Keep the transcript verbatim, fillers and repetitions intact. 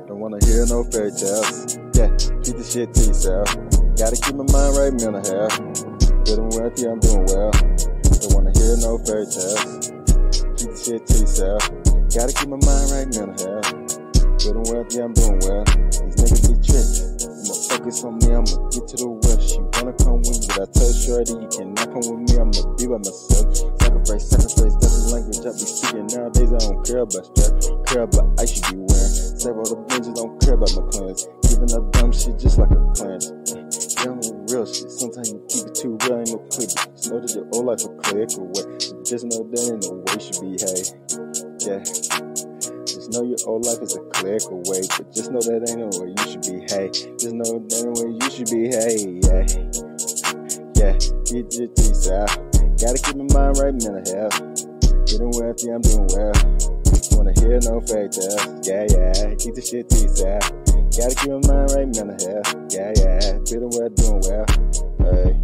Don't wanna hear no fairy tales. Yeah, keep the shit to yourself. Gotta keep my mind right, mental health. Feeling wealthy, I'm doing well. Don't wanna hear no fairy tales. Keep the shit to yourself. Gotta keep my mind right, mental health. Feeling wealthy, I'm doing well. These niggas be tripping. I'ma focus on me, I'ma get to the west. She wanna come with me, but I told Shorty you cannot come with me, I'ma be by myself. Sacrifice, sacrifice, that's the language I be speaking nowadays. I don't care about strap, care about ice you be wearing. Several of the binges don't care about my plans. Giving up dumb shit just like a cleanse. Yeah, I'm with real shit. Sometimes you keep it too real, ain't no click. Just know that your old life will click away. Just know that ain't no way you should behave. Yeah. Just know your old life is a click away. But just know that ain't no way you should behave. Just know that ain't no way you should behave. Yeah. Yeah. Get your teeth out. Gotta keep my mind right, mental health. Getting wealthy, I'm doing well. Wanna hear no fairy tales. Yeah, yeah. Keep the shit to yourself. Gotta keep my mind right, mental health. Yeah, yeah. Feeling well, doing well. Hey.